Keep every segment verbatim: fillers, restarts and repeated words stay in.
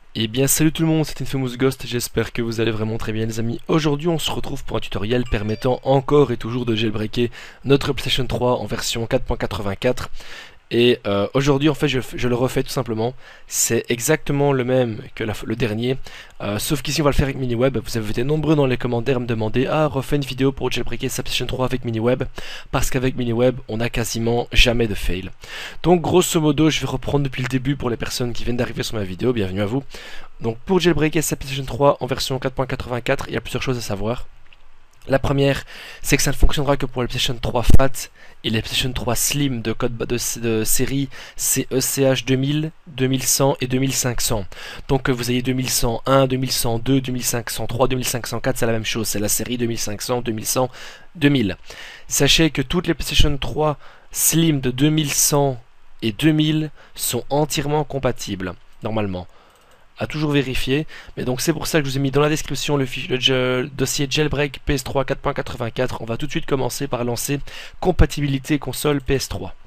Eh bien salut tout le monde, c'est Infamous Ghost, j'espère que vous allez vraiment très bien les amis. Aujourd'hui on se retrouve pour un tutoriel permettant encore et toujours de jailbreaker notre PlayStation trois en version quatre point quatre-vingt-quatre. Et euh, aujourd'hui en fait je, je le refais tout simplement. C'est exactement le même que la, le dernier, euh, sauf qu'ici on va le faire avec MiniWeb. Vous avez été nombreux dans les commentaires à me demander: ah, refais une vidéo pour jailbreaker sa PlayStation trois avec MiniWeb, parce qu'avec MiniWeb on a quasiment jamais de fail. Donc grosso modo je vais reprendre depuis le début pour les personnes qui viennent d'arriver sur ma vidéo, bienvenue à vous. Donc pour jailbreaker sa PlayStation trois en version quatre point quatre-vingt-quatre, il y a plusieurs choses à savoir. La première, c'est que ça ne fonctionnera que pour les PlayStation trois Fat et les PlayStation trois Slim de code de, de série C E C H deux mille, deux mille cent et deux mille cinq cents. Donc que vous ayez deux mille cent un, deux mille cent deux, deux mille cinq cent trois, deux mille cinq cent quatre, c'est la même chose, c'est la série deux mille cinq cents, deux mille cent, deux mille. Sachez que toutes les PlayStation trois Slim de deux mille cent et deux mille sont entièrement compatibles, normalement. À toujours vérifier, mais donc c'est pour ça que je vous ai mis dans la description le, fiche, le, le dossier jailbreak P S trois quatre point quatre-vingt-quatre. On va tout de suite commencer par lancer compatibilité console P S trois.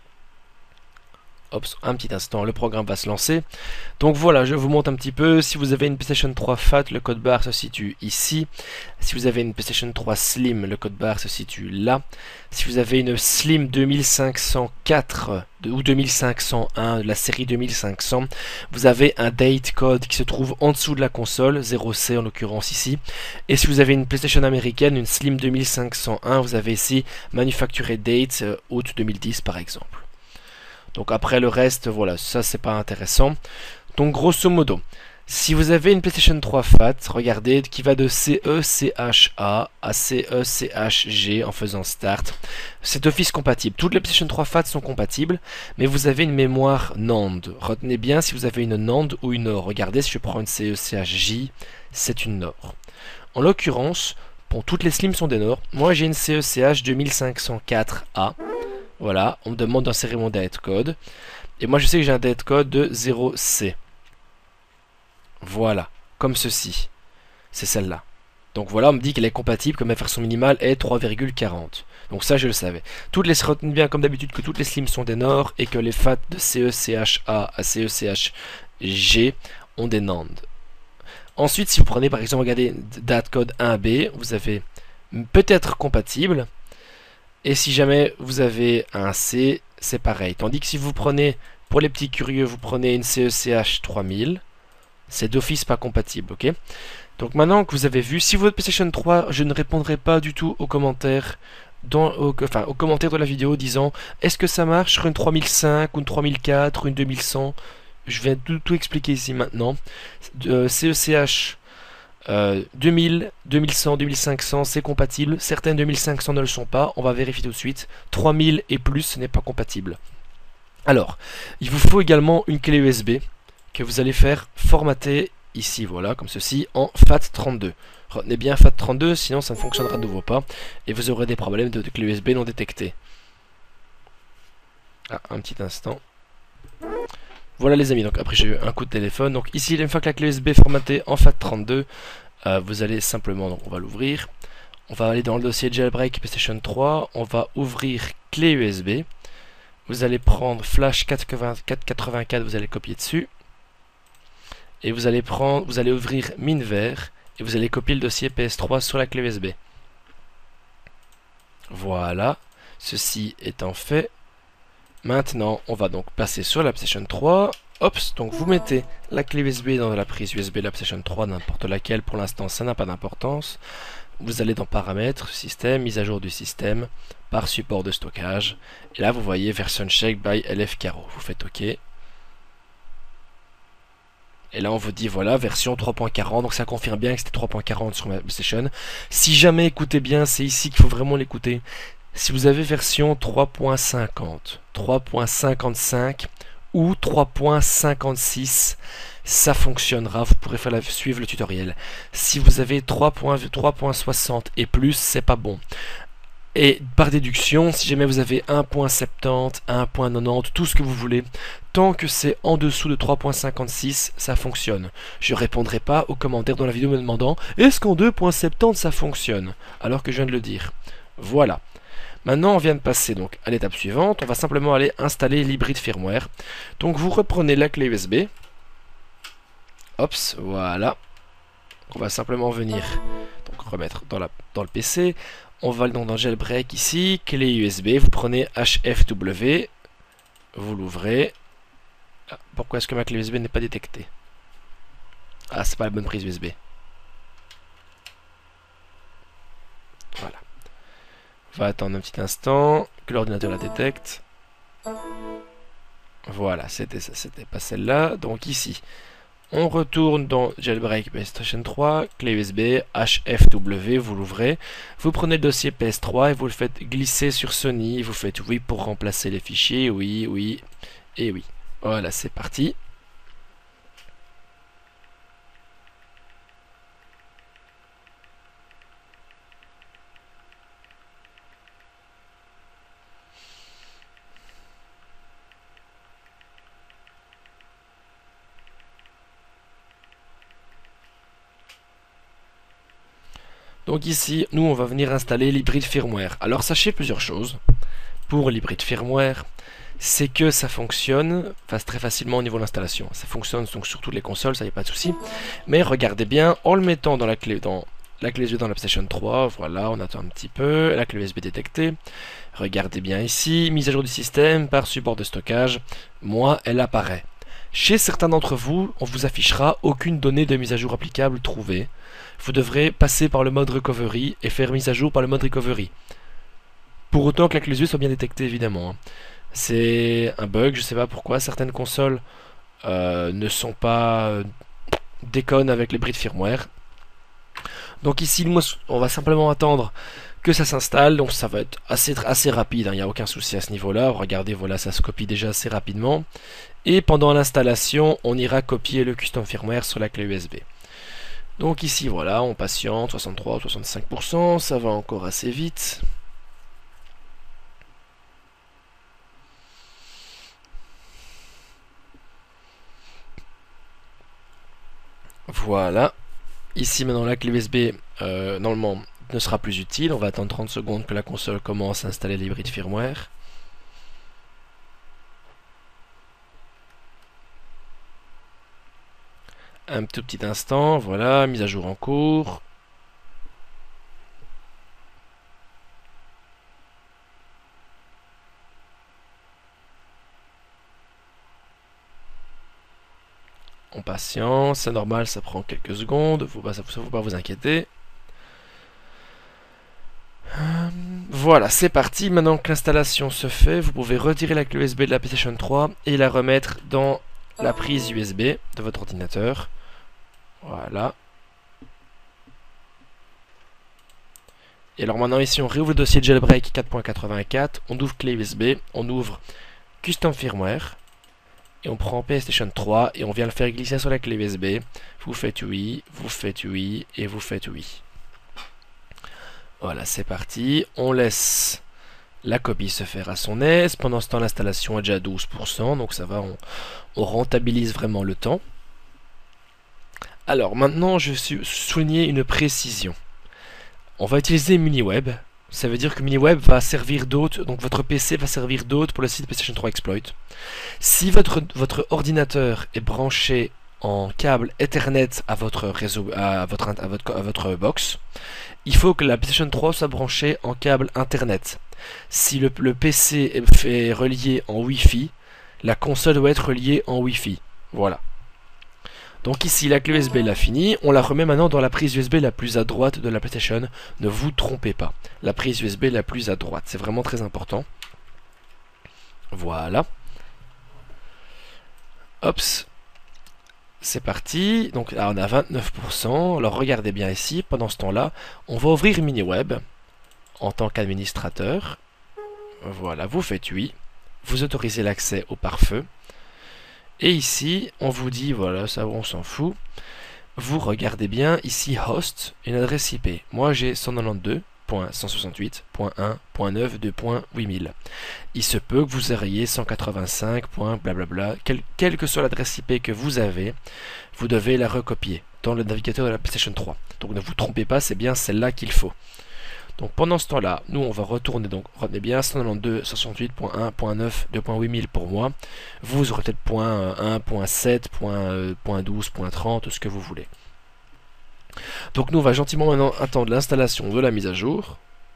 Hop, un petit instant, le programme va se lancer. Donc voilà, je vous montre un petit peu. Si vous avez une PlayStation trois Fat, le code barre se situe ici. Si vous avez une PlayStation trois Slim, le code barre se situe là. Si vous avez une Slim deux mille cinq cent quatre ou deux mille cinq cent un de la série deux mille cinq cents, vous avez un date code qui se trouve en dessous de la console, zéro C en l'occurrence ici. Et si vous avez une PlayStation américaine, une Slim deux mille cinq cent un, vous avez ici Manufactured Date euh, août deux mille dix par exemple. Donc après le reste, voilà, ça c'est pas intéressant. Donc grosso modo, si vous avez une PlayStation trois Fat, regardez, qui va de C E C H A à C E C H G en faisant Start, c'est d'office compatible. Toutes les PlayStation trois Fat sont compatibles, mais vous avez une mémoire NAND. Retenez bien si vous avez une NAND ou une O R. Regardez, si je prends une C E C H J, c'est une O R. En l'occurrence, bon, toutes les Slim sont des N O R. Moi j'ai une C E C H deux mille cinq cent quatre A. Voilà, on me demande d'insérer mon date code. Et moi je sais que j'ai un date code de zéro C. Voilà, comme ceci. C'est celle-là. Donc voilà, on me dit qu'elle est compatible, que ma version minimale est trois virgule quarante. Donc ça je le savais. Toutes les retenez bien comme d'habitude que toutes les Slims sont des N O R et que les Fat de C E C H A à C E C H G ont des NAND. Ensuite, si vous prenez par exemple, regardez, date code un B, vous avez peut-être compatible. Et si jamais vous avez un C, c'est pareil. Tandis que si vous prenez, pour les petits curieux, vous prenez une C E C H trois mille, c'est d'office pas compatible, ok? Donc maintenant que vous avez vu, si votre PlayStation trois, je ne répondrai pas du tout aux commentaires, dans, au, enfin, aux commentaires de la vidéo disant est-ce que ça marche sur une trois mille cinq, ou une trois mille quatre, ou une deux mille cent. Je vais tout, tout expliquer ici maintenant. Euh, C E C H Euh, deux mille, deux mille cent, deux mille cinq cents c'est compatible, certaines deux mille cinq cents ne le sont pas, on va vérifier tout de suite. Trois mille et plus ce n'est pas compatible. Alors, il vous faut également une clé U S B que vous allez faire formater ici, voilà, comme ceci, en F A T trente-deux. Retenez bien F A T trente-deux, sinon ça ne fonctionnera de nouveau pas et vous aurez des problèmes de, de clé U S B non détectée. Ah, un petit instant. Voilà les amis, donc après j'ai eu un coup de téléphone. Donc ici, une fois que la clé U S B est formatée en F A T trente-deux, euh, vous allez simplement, donc on va l'ouvrir. On va aller dans le dossier jailbreak PlayStation trois, on va ouvrir clé U S B. Vous allez prendre flash quatre quatre-vingt-quatre, vous allez copier dessus. Et vous allez prendre, vous allez ouvrir minver et vous allez copier le dossier P S trois sur la clé U S B. Voilà, ceci étant fait. Maintenant, on va donc passer sur la PlayStation trois. Ops, donc vous mettez la clé U S B dans la prise U S B de la PlayStation trois, n'importe laquelle, pour l'instant ça n'a pas d'importance. Vous allez dans paramètres, système, mise à jour du système, par support de stockage. Et là vous voyez version check by L F Caro. Vous faites OK. Et là on vous dit voilà, version trois point quarante, donc ça confirme bien que c'était trois point quarante sur ma PlayStation. Si jamais, écoutez bien, c'est ici qu'il faut vraiment l'écouter. Si vous avez version trois point cinquante, trois point cinquante-cinq ou trois point cinquante-six, ça fonctionnera, vous pourrez faire la, suivre le tutoriel. Si vous avez trois point soixante et plus, c'est pas bon. Et par déduction, si jamais vous avez un point soixante-dix, un point quatre-vingt-dix, tout ce que vous voulez, tant que c'est en dessous de trois point cinquante-six, ça fonctionne. Je répondrai pas aux commentaires dans la vidéo me demandant est-ce qu'en deux point soixante-dix ça fonctionne, alors que je viens de le dire. Voilà. Maintenant, on vient de passer donc à l'étape suivante. On va simplement aller installer l'hybride firmware. Donc, vous reprenez la clé U S B. Hop, voilà. On va simplement venir donc remettre dans, la, dans le P C. On va donc dans jailbreak ici, clé U S B, vous prenez H F W, vous l'ouvrez. Ah, pourquoi est-ce que ma clé U S B n'est pas détectée? Ah, c'est pas la bonne prise U S B. Voilà. On va attendre un petit instant que l'ordinateur la détecte. Voilà, c'était ça, c'était pas celle-là. Donc ici, on retourne dans jailbreak P S trois, clé U S B, H F W, vous l'ouvrez. Vous prenez le dossier P S trois et vous le faites glisser sur Sony. Vous faites oui pour remplacer les fichiers, oui, oui, et oui. Voilà, c'est parti. Donc ici, nous, on va venir installer l'hybride firmware. Alors, sachez plusieurs choses. Pour l'hybride firmware, c'est que ça fonctionne enfin, très facilement au niveau de l'installation. Ça fonctionne donc sur toutes les consoles, ça n'y a pas de souci. Mais regardez bien, en le mettant dans la clé, dans la clé U S B dans la PlayStation trois, voilà, on attend un petit peu, la clé U S B détectée. Regardez bien ici, mise à jour du système par support de stockage. Moi, elle apparaît. Chez certains d'entre vous, on vous affichera aucune donnée de mise à jour applicable trouvée. Vous devrez passer par le mode recovery et faire mise à jour par le mode recovery. Pour autant que la clé U S B soit bien détectée, évidemment. C'est un bug, je sais pas pourquoi. Certaines consoles euh, ne sont pas euh, déconnes avec les bris de firmware. Donc ici, moi, on va simplement attendre que ça s'installe. Donc ça va être assez, assez rapide, il n'y a aucun souci à ce niveau-là. Regardez, voilà, ça se copie déjà assez rapidement. Et pendant l'installation, on ira copier le custom firmware sur la clé U S B. Donc ici, voilà, on patiente, soixante-trois à soixante-cinq pour cent, ça va encore assez vite. Voilà. Ici, maintenant, la clé U S B, euh, normalement, ne sera plus utile. On va attendre trente secondes que la console commence à installer l'hybride firmware. Un tout petit instant, voilà, mise à jour en cours. On patiente, c'est normal, ça prend quelques secondes, faut pas, ça ne faut pas vous inquiéter. Euh, voilà, c'est parti. Maintenant que l'installation se fait, vous pouvez retirer la clé U S B de la PlayStation trois et la remettre dans la prise U S B de votre ordinateur. Voilà. Et alors maintenant ici on réouvre le dossier de jailbreak quatre point quatre-vingt-quatre, on ouvre clé U S B, on ouvre custom firmware et on prend PlayStation trois et on vient le faire glisser sur la clé U S B. Vous faites oui, vous faites oui et vous faites oui. Voilà, c'est parti. On laisse la copie se faire à son aise. Pendant ce temps, l'installation est déjà à douze pour cent, donc ça va, on, on rentabilise vraiment le temps. Alors maintenant, je suis souligner une précision. On va utiliser MiniWeb. Ça veut dire que MiniWeb va servir d'hôte, donc votre P C va servir d'hôte pour le site PlayStation trois Exploit. Si votre, votre ordinateur est branché en câble Ethernet à votre réseau, à votre, à votre, à votre box, il faut que la PlayStation trois soit branchée en câble Internet. Si le, le P C est, est relié en Wi-Fi, la console doit être reliée en Wi-Fi. Voilà. Donc ici, la clé U S B l'a fini. On la remet maintenant dans la prise U S B la plus à droite de la PlayStation. Ne vous trompez pas. La prise U S B la plus à droite. C'est vraiment très important. Voilà. Hops. C'est parti. Donc là, on a vingt-neuf pour cent. Alors regardez bien ici. Pendant ce temps-là, on va ouvrir MiniWeb en tant qu'administrateur. Voilà. Vous faites oui. Vous autorisez l'accès au pare-feu. Et ici, on vous dit, voilà, ça on s'en fout. Vous regardez bien ici host, une adresse I P. Moi j'ai cent quatre-vingt-douze point cent soixante-huit point un point neuf deux point huit mille. Il se peut que vous ayez cent quatre-vingt-cinq. Blablabla. Quelle, quelle que soit l'adresse I P que vous avez, vous devez la recopier dans le navigateur de la PlayStation trois. Donc ne vous trompez pas, c'est bien celle-là qu'il faut. Donc pendant ce temps-là, nous on va retourner, donc retenez bien cent quatre-vingt-douze point soixante-huit point un point neuf deux point huit mille pour moi. Vous aurez peut-être point un, point sept, point douze, point trente, ce que vous voulez. Donc nous on va gentiment maintenant attendre l'installation de la mise à jour.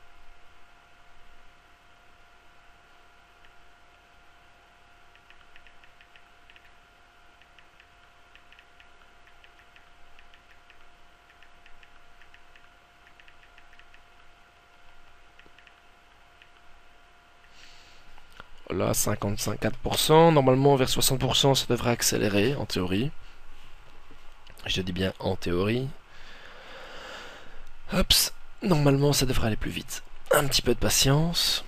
Voilà, cinquante-cinq pour cent. Normalement, vers soixante pour cent, ça devrait accélérer, en théorie. Je dis bien en théorie. Hops. Normalement, ça devrait aller plus vite. Un petit peu de patience.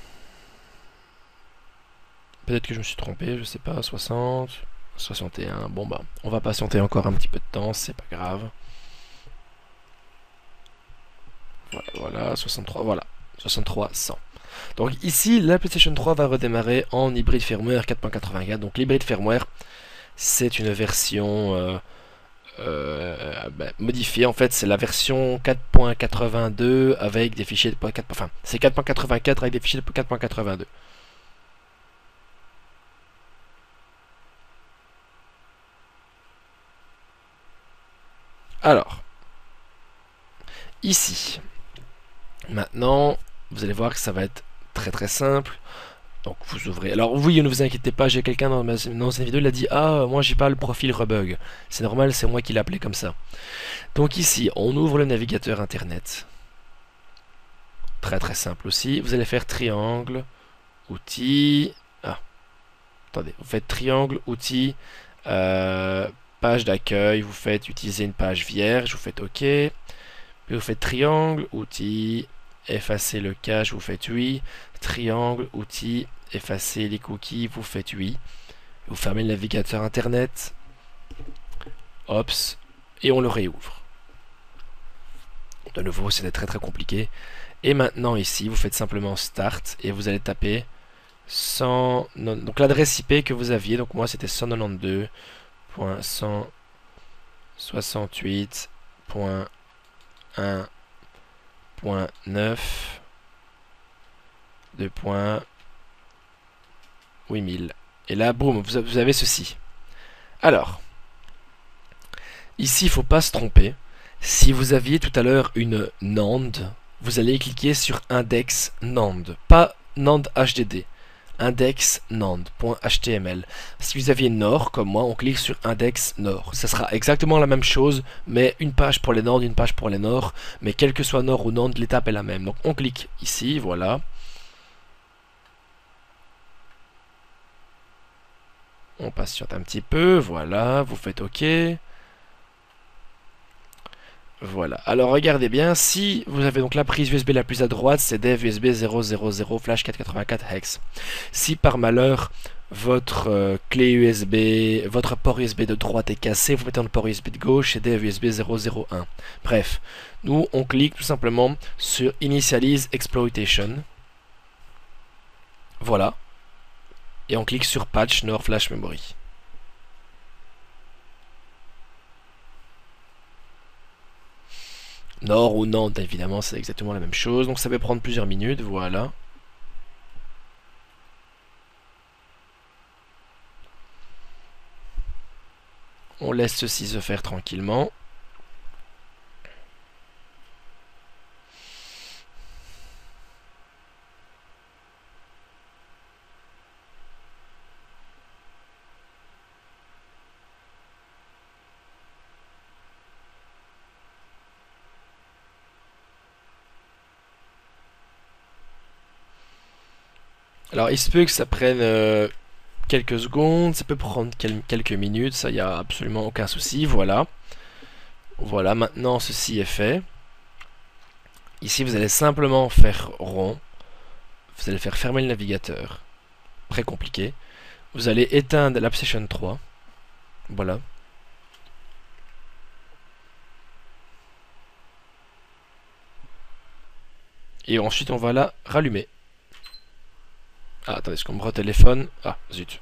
Peut-être que je me suis trompé, je sais pas. soixante, soixante et un. Bon bah, on va patienter encore un petit peu de temps, c'est pas grave. Voilà, voilà, soixante-trois, voilà. soixante-trois, cent. Donc ici, la PlayStation trois va redémarrer en hybride firmware quatre point quatre-vingt-quatre. Donc l'hybride firmware, c'est une version euh, euh, bah, modifiée. En fait, c'est la version quatre point quatre-vingt-deux avec des fichiers de quatre. Enfin, c'est quatre point quatre-vingt-quatre avec des fichiers de quatre point quatre-vingt-deux. Alors, ici, maintenant, vous allez voir que ça va être très très simple. Donc vous ouvrez. Alors oui, ne vous inquiétez pas, j'ai quelqu'un dans, ma... dans cette vidéo, il a dit ah moi j'ai pas le profil rebug. C'est normal, c'est moi qui l'ai appelé comme ça. Donc ici, on ouvre le navigateur internet. Très très simple aussi. Vous allez faire triangle, outils. Ah, attendez, vous faites triangle, outils, euh, page d'accueil. Vous faites utiliser une page vierge. Vous faites OK. Puis vous faites triangle, outils. Effacer le cache, vous faites oui. Triangle, outil, effacer les cookies, vous faites oui. Vous fermez le navigateur internet. Ops. Et on le réouvre. De nouveau, c'était très très compliqué. Et maintenant ici, vous faites simplement start et vous allez taper cent. Donc l'adresse I P que vous aviez, donc moi c'était cent quatre-vingt-douze point cent soixante-huit point un point neuf deux point huit mille. Et là, boum, vous avez ceci. Alors, ici, il ne faut pas se tromper. Si vous aviez tout à l'heure une NAND, vous allez cliquer sur index NAND, pas NAND H D D. Index NAND.html. Si vous aviez Nord, comme moi, on clique sur index Nord. Ça sera exactement la même chose, mais une page pour les NAND, une page pour les Nord. Mais quel que soit Nord ou NAND, l'étape est la même. Donc on clique ici, voilà. On patiente un petit peu, voilà, vous faites OK. Voilà, alors regardez bien, si vous avez donc la prise U S B la plus à droite, c'est dev U S B zéro zéro zéro flash quatre cent quatre-vingt-quatre hex. Si par malheur, votre euh, clé U S B, votre port U S B de droite est cassé, vous mettez dans le port U S B de gauche, c'est dev U S B zéro zéro un. Bref, nous on clique tout simplement sur Initialize Exploitation. Voilà. Et on clique sur Patch Nord Flash Memory. Nord ou Nantes, évidemment, c'est exactement la même chose. Donc ça va prendre plusieurs minutes, voilà. On laisse ceci se faire tranquillement. Alors il se peut que ça prenne euh, quelques secondes, ça peut prendre quel quelques minutes, ça y a absolument aucun souci, voilà. Voilà, maintenant ceci est fait. Ici vous allez simplement faire rond, vous allez faire fermer le navigateur, très compliqué. Vous allez éteindre la PlayStation trois, voilà. Et ensuite on va la rallumer. Ah, attendez, est-ce qu'on me retéléphone? Ah, zut.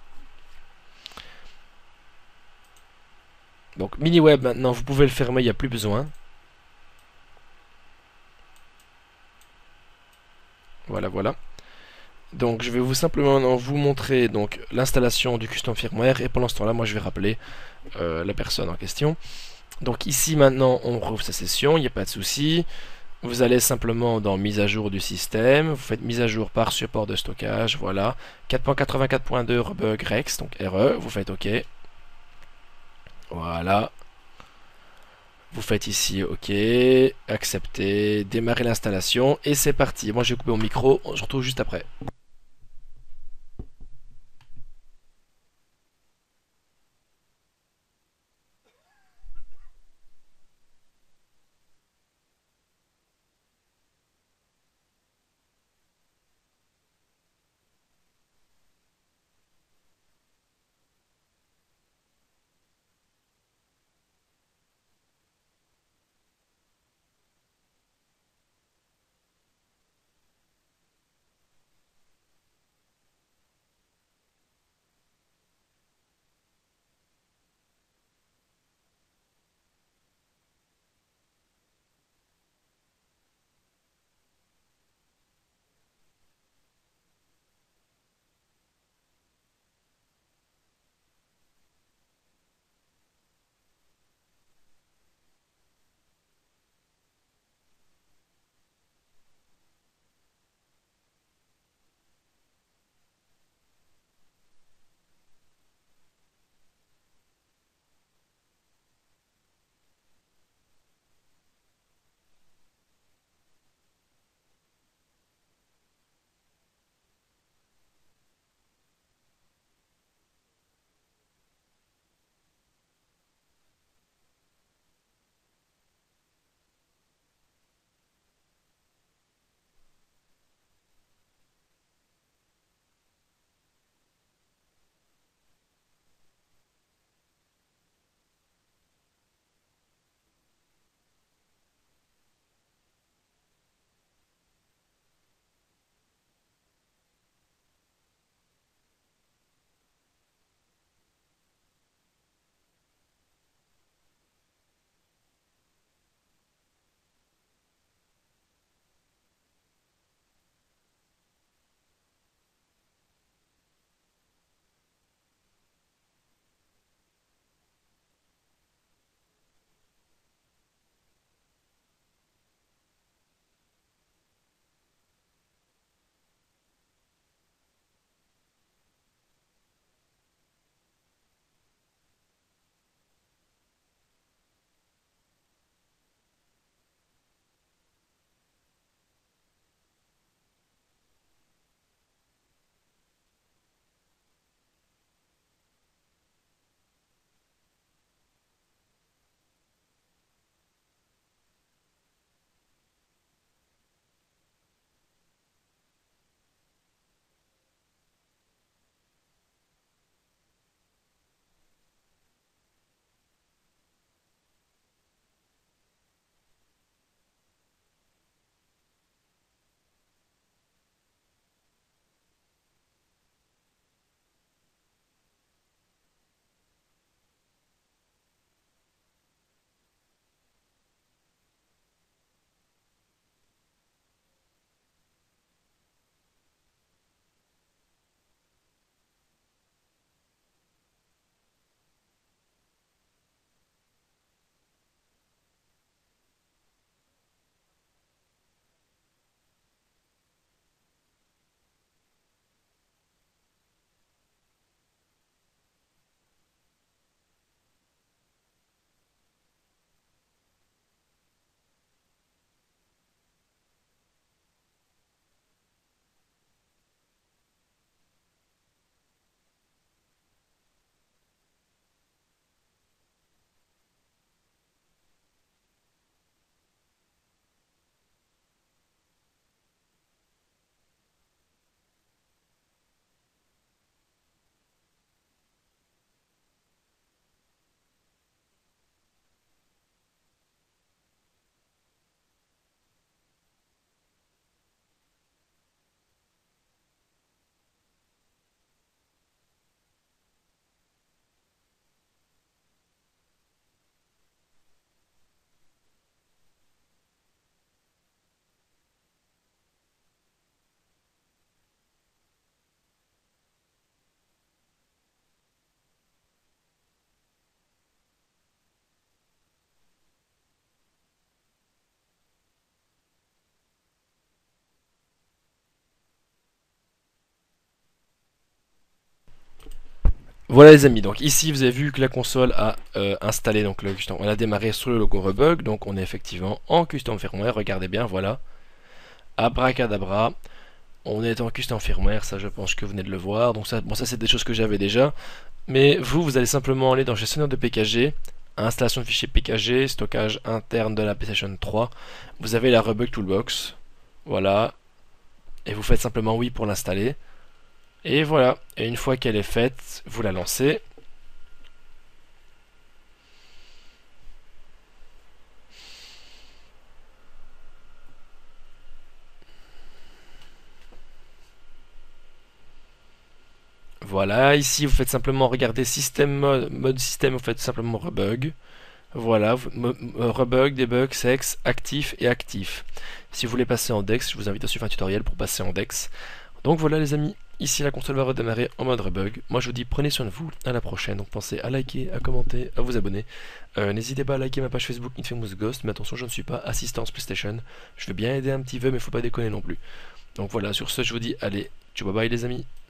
Donc, MiniWeb, maintenant, vous pouvez le fermer, il n'y a plus besoin. voilà, voilà. Donc je vais vous simplement vous montrer donc l'installation du custom firmware et pendant ce temps-là, moi je vais rappeler euh, la personne en question. Donc ici maintenant, on rouvre sa session, il n'y a pas de souci. Vous allez simplement dans mise à jour du système, vous faites mise à jour par support de stockage, voilà. quatre point quatre-vingt-quatre point deux rebug rex, donc R E, vous faites OK. Voilà. Vous faites ici OK, accepter, démarrer l'installation et c'est parti. Moi je vais couper mon micro, on se retrouve juste après. Voilà les amis, donc ici vous avez vu que la console a euh, installé, donc le, on a démarré sur le logo Rebug, donc on est effectivement en custom firmware, regardez bien, voilà. Abracadabra, on est en custom firmware, ça je pense que vous venez de le voir, donc ça, bon ça c'est des choses que j'avais déjà. Mais vous, vous allez simplement aller dans gestionnaire de P K G, installation de fichier P K G, stockage interne de la PlayStation trois. Vous avez la Rebug Toolbox, voilà, et vous faites simplement oui pour l'installer. Et voilà, et une fois qu'elle est faite, vous la lancez. Voilà, ici vous faites simplement regarder système mode, mode système, vous faites simplement rebug. Voilà, rebug, debug, sex, actif et actif. Si vous voulez passer en dex, je vous invite à suivre un tutoriel pour passer en dex. Donc voilà les amis, ici la console va redémarrer en mode rebug. Moi je vous dis prenez soin de vous, à la prochaine. Donc pensez à liker, à commenter, à vous abonner. Euh, N'hésitez pas à liker ma page Facebook Infamous Ghost, mais attention je ne suis pas assistance PlayStation. Je veux bien aider un petit peu mais faut pas déconner non plus. Donc voilà, sur ce je vous dis allez, ciao bye bye les amis.